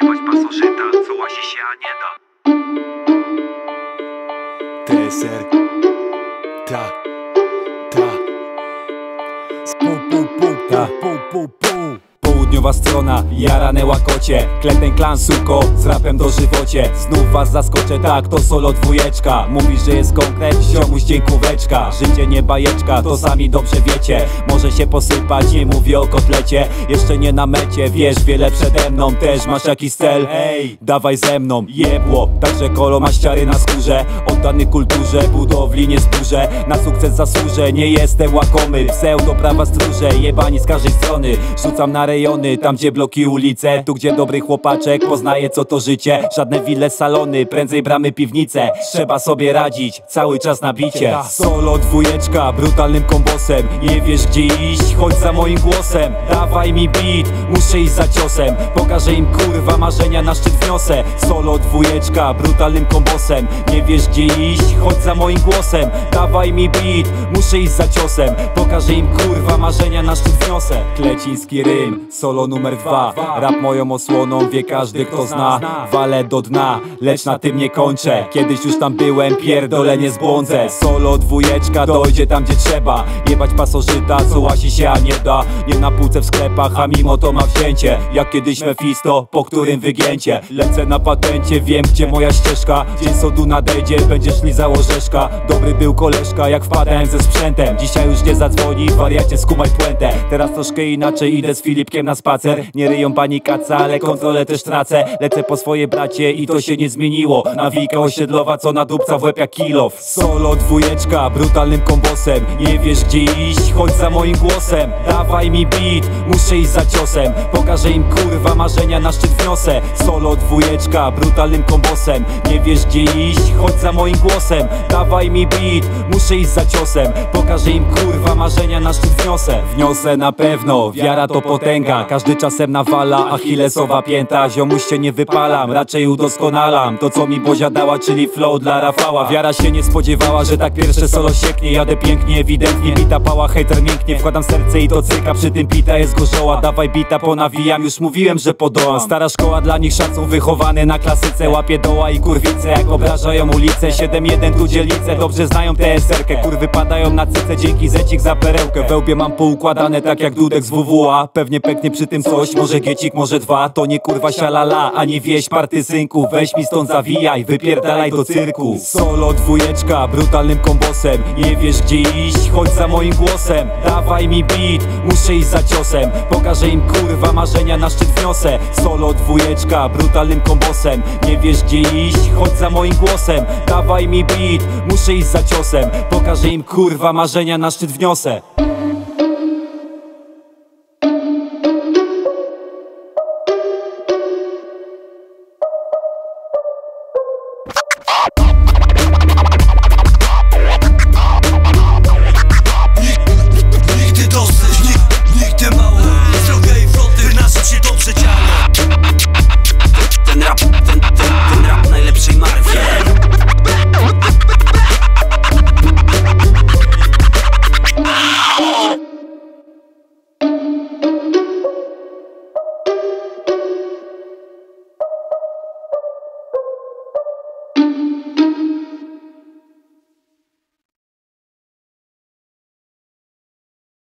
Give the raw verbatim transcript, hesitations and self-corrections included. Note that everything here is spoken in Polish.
Jebać pasożyta, co łasi się, a nie da. T S R. Ta, ta. Pu, pu, pu, ta, pu, pu, pu. Południowa strona, jarane łakocie. Kleten klan, suko, z rapem do żywocie. Znów was zaskoczę, tak, to solo dwójeczka. Mówisz, że jest konkret, ziomuś dziękóweczka. Życie nie bajeczka, to sami dobrze wiecie. Może się posypać, nie mówię o kotlecie. Jeszcze nie na mecie, wiesz, wiele przede mną. Też masz jakiś cel, ej, dawaj ze mną. Jebło, także kolo ma ściary na skórze. Oddany kulturze, budowli nie zburzę. Na sukces zasłużę, nie jestem łakomy. Pseudo prawa stróże, jebani z każdej strony. Rzucam na rejony, tam gdzie bloki ulice. Tu gdzie dobry chłopaczek poznaje co to życie. Żadne wille, salony, prędzej bramy piwnice. Trzeba sobie radzić, cały czas na bicie. Solo dwójeczka, brutalnym kombosem. Nie wiesz gdzie iść, chodź za moim głosem. Dawaj mi beat, muszę iść za ciosem. Pokażę im kurwa marzenia, na szczyt wniosę. Solo dwójeczka, brutalnym kombosem. Nie wiesz gdzie iść, chodź za moim głosem. Dawaj mi beat, muszę iść za ciosem. Pokażę im kurwa marzenia, na szczyt wniosę. Kleciński rym, solo numer dwa. Rap moją osłoną wie każdy kto zna. Walę do dna, lecz na tym nie kończę. Kiedyś już tam byłem, pierdolę nie zbłądzę. Solo dwójeczka dojdzie tam gdzie trzeba. Jebać pasożyta, co łasi się a nie da. Nie na półce w sklepach, a mimo to ma wzięcie. Jak kiedyś Mefisto, po którym wygięcie. Lecę na patencie, wiem gdzie moja ścieżka. Dzień sodu nadejdzie, będziesz lizał orzeszka. Dobry był koleżka, jak wpadałem ze sprzętem. Dzisiaj już nie zadzwoni, wariacie skumaj puentę. Teraz troszkę inaczej, idę z Filipkiem na spacer. Nie ryją pani kaca, ale kontrolę też tracę. Lecę po swoje bracie i to się nie zmieniło. Nawika osiedlowa, co nadupca w łeb jak kilof. Solo dwójeczka, brutalnym kombosem. Nie wiesz gdzie iść, chodź za moim głosem. Dawaj mi beat, muszę iść za ciosem. Pokażę im kurwa marzenia, na szczyt wniosę. Solo dwójeczka, brutalnym kombosem. Nie wiesz gdzie iść, chodź za moim głosem. Dawaj mi beat, muszę iść za ciosem. Pokażę im kurwa marzenia, na szczyt wniosę. Wniosę na pewno, wiara to potęga. Każdy czasem nawala, achillesowa pięta. Ziomuś się nie wypalam, raczej udoskonalam to co mi Bozia dała, czyli flow dla Rafała. Wiara się nie spodziewała, że tak pierwsze solo sieknie. Jadę pięknie, ewidentnie, bita pała, hejter mięknie. Wkładam serce i to cyka, przy tym pita jest gorzoła. Dawaj bita, ponawijam, już mówiłem, że podołam. Stara szkoła, dla nich szacun, wychowany na klasyce. Łapie doła i kurwice, jak obrażają ulice. siedem jeden tu dzielnice, dobrze znają T S R-kę. Kurwy padają na cyce, dzięki zecik za perełkę. We łbie mam poukładane tak jak dudek z W W A. Pewnie pęknie przy tym coś, może giecik, może dwa. To nie kurwa sialala, ani wieś partyzynku. Weź mi stąd zawijaj, wypierdalaj do cyrku. Solo dwójeczka, brutalnym kombosem. Nie wiesz gdzie iść, chodź za moim głosem. Dawaj mi beat, muszę iść za ciosem. Pokażę im kurwa marzenia, na szczyt wniosę. Solo dwójeczka, brutalnym kombosem. Nie wiesz gdzie iść, chodź za moim głosem. Dawaj mi beat, muszę iść za ciosem. Pokażę im kurwa marzenia, na szczyt wniosę.